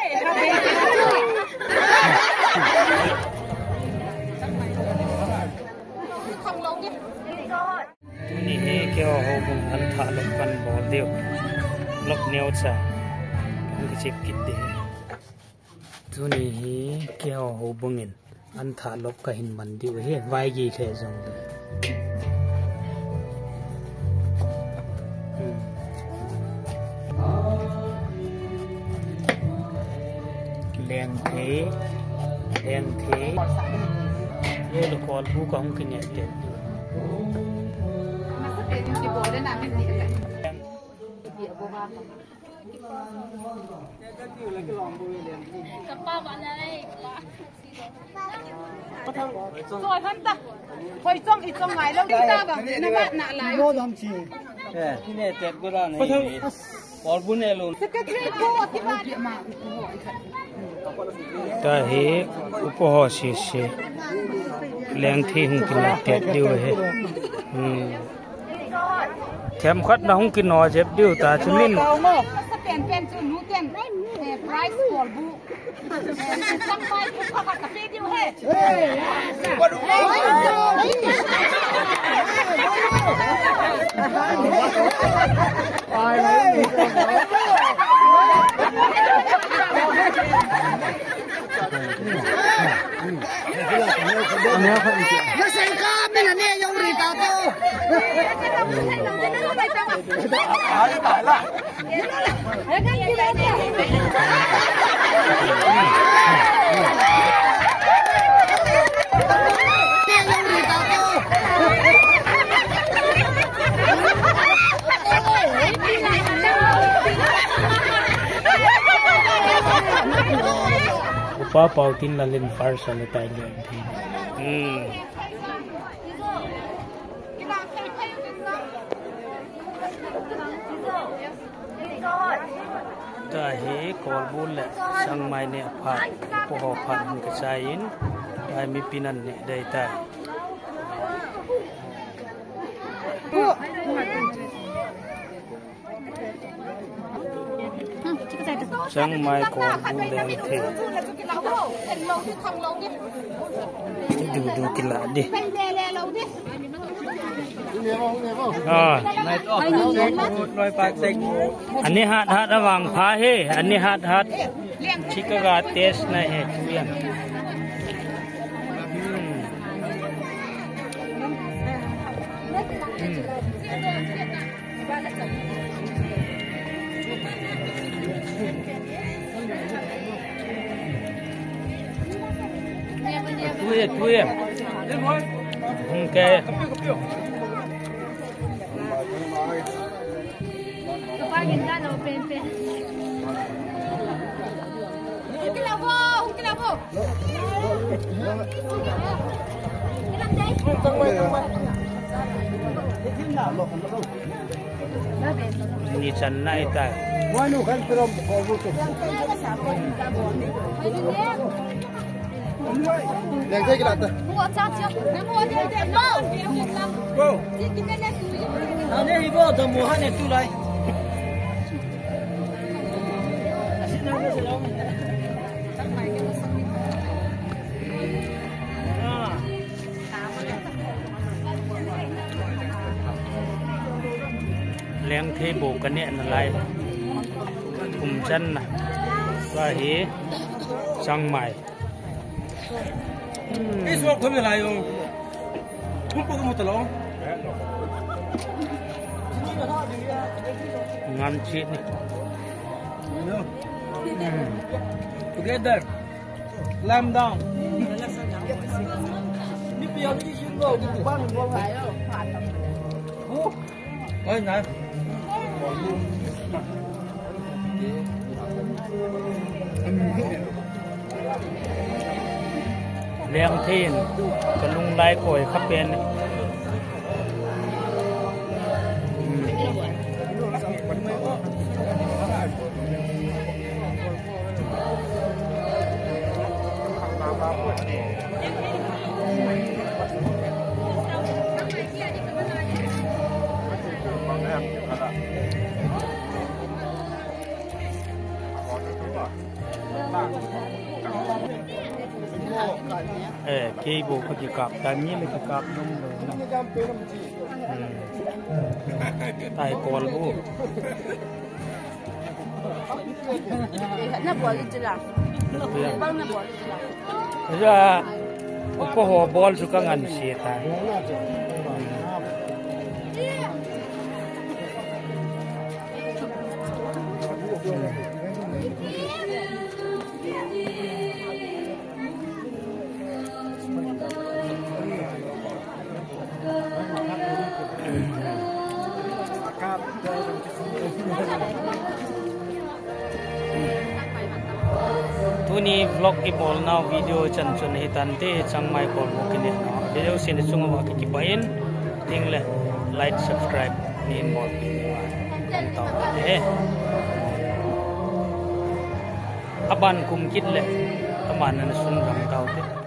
นี่เฮเกี่ยวหงอันถาลบกันบอลเดียวลบเนียวจ่ามันก็เจ็บกิดเดียตัวนี้เฮเกี่ยวหงบงเงินอันถาลบก็เห็นมันดีเฮ้ไว้ยี่แค่สองเลยแรงเทเยอะลูกอลผู้กองกินเนี่ยเด็ด做很大，可以种一种来了，你大个，那个拿来。我当起。 哎，今天这个啦，你我不能弄。 这个可以做，对吧？ แต่เฮอุปหอเสียแรงที่หุ่นกินเจ็บดิ้วเฮแถมคัดนะหุ่นกินหนอเจ็บดิ้วแต่ชนิดเป็นจุดนู้นเป็นไพรส์บอลบูจังไปพักกับพี่ดิ้วเฮ那谁干没了？你有理搞的。来了。 Upah pautin lalin far sa tayo din. แต่เฮกอลบุลและสังไม้เนี่ยผัดพวกผัดมันกระชายอินได้มีปีนันเนี่ยได้แต่สังไม้กอลบุลแดงเทดูกินละดิอันนี้ฮัดระหว่างพาเฮอันนี้ฮัดชิคกาเทสนะเฮเลี้ยงtuye oke ini sana itu 两个给他的。 我张起，我这点猫，这今天来注意。 那那一个都没喊你出来。แรงเทโบกันเนี่ยอะไรกลุ่มจันนะว่าเฮช่างใหม่นี่ส่วนคนอะไรอยู่ทุกคนก็หมดตลอดงานชีดนี่ together lamb down นี่เปียวนี่ชิ้นโลกบ้านรวมไหนเฮ้ยไหนเลี้ยงเทียนกับลุงไล่ก่อยขับเป็น Kay bo ko dikap tani le dikap nung lo na tai kol bo na bol chila bang na bol chila ja ko ho bol su ka ngan si ta Tuni vlog ipol na video chan chun hitante chang mai pol mo kini video sin sunga wa ki pain ting le like subscribe ni mo kan taw aban kum kit le aman na sun ram taw te